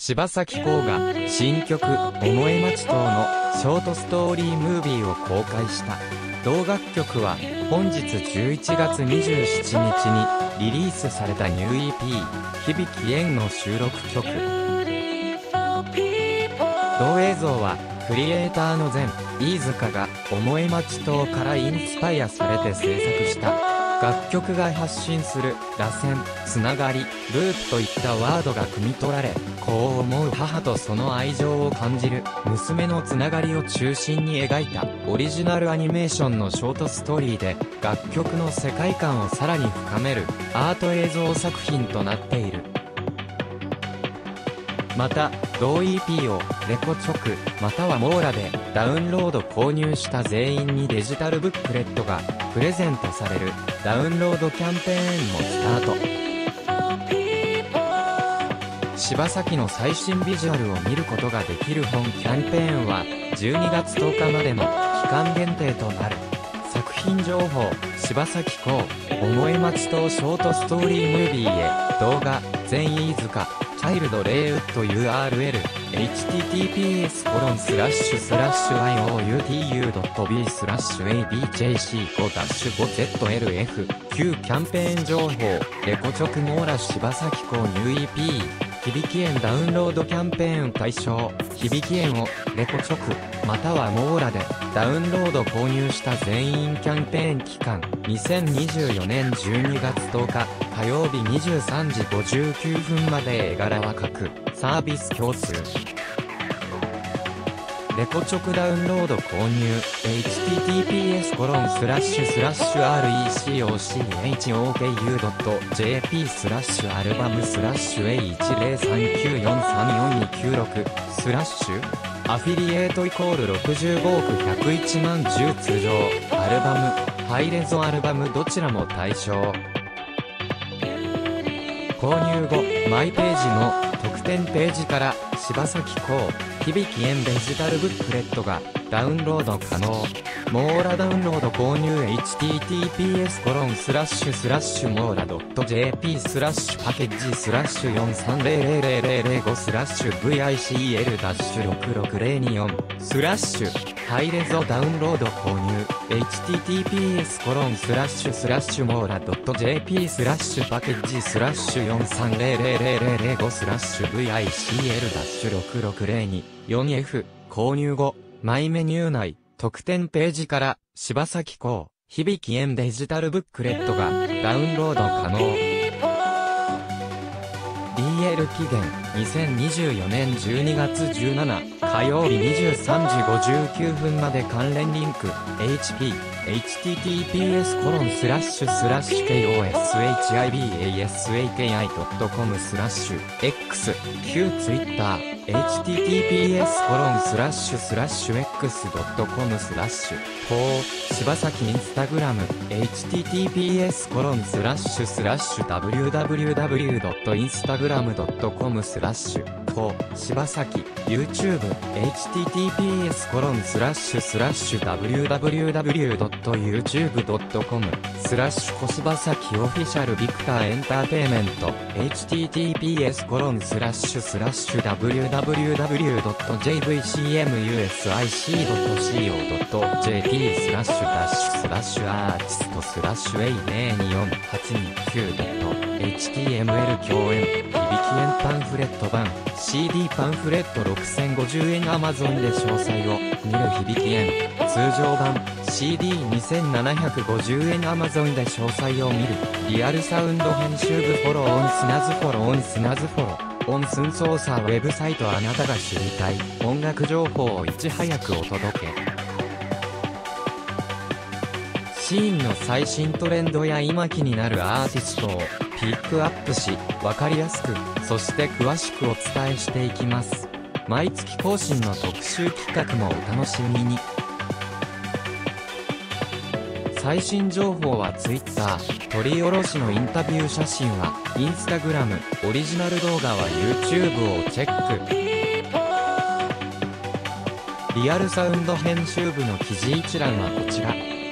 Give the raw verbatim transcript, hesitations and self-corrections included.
柴咲コウが新曲「桃江町島」のショートストーリームービーを公開した。同楽曲は本日じゅういちがつにじゅうしちにちにリリースされたニュー イーピー「響縁」の収録曲。同映像はクリエイターの前飯塚が桃江町島からインスパイアされて制作した。楽曲が発信する螺旋、つながり、ループといったワードが汲み取られ、子を思う母とその愛情を感じる娘のつながりを中心に描いたオリジナルアニメーションのショートストーリーで、楽曲の世界観をさらに深めるアート映像作品となっている。また、同 イーピー をレコチョク、またはモーラでダウンロード購入した全員にデジタルブックレットがプレゼントされるダウンロードキャンペーンもスタート。柴咲の最新ビジュアルを見ることができる本キャンペーンはじゅうにがつとおかまでの期間限定となる。作品情報、柴咲コウ、桃江町島ショートストーリームービーへ、動画、前飯塚、チャイルドレイウッド ユーアールエル、エイチティーティーピーエスコロンスラッシュスラッシュアイオーユーティーユードットビースラッシュエービージェーシーごダッシュごゼットエルエフきゅう キャンペーン情報、レコチョクモーラ柴咲コウニュー イーピー、響縁ダウンロードキャンペーン対象、響縁をレコチョク、またはモーラでダウンロード購入した全員キャンペーン期間、にせんにじゅうよねんじゅうにがつとおか火曜日にじゅうさんじごじゅうきゅうふんまで。絵柄は各サービス共通。レコチョクダウンロード購入 エイチティーティーピーエスコロンスラッシュスラッシュアールイーシーオーシーエイチオーケーユードットジェーピースラッシュアルバムスラッシュエーいちゼロさんきゅうよんさんよんにきゅうろくスラッシュアフィリエイトイコールろくじゅうごおくひゃくいちまんじゅう通常アルバムハイレゾアルバムどちらも対象。購入後マイページの特典ページから柴咲コウ響縁デジタルブックレットがダウンロード可能。モーラダウンロード購入 エイチティーティーピーエスコロンスラッシュスラッシュモーラドットジェーピースラッシュパケッジスラッシュよんさんゼロゼロゼロゼロゼロごスラッシュ ブイアイシーエルダッシュろくろくゼロによんスラッシュハイレゾダウンロード購入 エイチティーティーピーエスコロンスラッシュスラッシュモーラドットジェーピースラッシュパケッジスラッシュよんさんゼロゼロゼロゼロゼロごスラッシュ ブイアイシーエルダッシュろくろくゼロによんエフ 購入後マイメニュー内特典ページから柴咲コウ響縁デジタルブックレットがダウンロード可能。 ディーエル 期限にせんにじゅうよねんじゅうにがつじゅうしちにち火曜日にじゅうさんじごじゅうきゅうふんまで。関連リンク エイチピー エイチティーティーピーエスコロンスラッシュスラッシュケーオーエスエイチアイビーエーエスエーケーアイドットコムスラッシュ X 旧 Twitterエイチティーティーピーエスコロンスラッシュスラッシュ X ドットコムスラッシュコウ柴咲インスタグラム エイチティーティーピーエスコロンスラッシュスラッシュ ダブリューダブリューダブリュードットインスタグラムドットコムスラッシュコウ柴咲 YouTube エイチティーティーピーエスコロンスラッシュスラッシュ ダブリューダブリューダブリュードットユーチューブドットコムスラッシュコ柴咲オフィシャルビクターエンターテイメント エイチティーティーピーエスコロンスラッシュスラッシュ ダブリューダブリューダブリュードットジェーブイシーエムユーエスアイシードットシーオードットジェーピースラッシュダッシュスラッシュアーティストスラッシュエーゼロによんはちにきゅうドットエイチティーエムエル 共演響縁パンフレット版 シーディー パンフレットろくせんごじゅうえん Amazon で詳細を見る響縁通常版 シーディーにせんななひゃくごじゅうえん Amazon で詳細を見るリアルサウンド編集部フォローオンスナズフォローオンスナズフォローオンスン操作ウェブサイトあなたが知りたい音楽情報をいち早くお届け。シーンの最新トレンドや今気になるアーティストをピックアップし、わかりやすく、そして詳しくお伝えしていきます。毎月更新の特集企画もお楽しみに。最新情報は Twitter、取り下ろしのインタビュー写真は Instagram、オリジナル動画は YouTube をチェック。リアルサウンド編集部の記事一覧はこちら。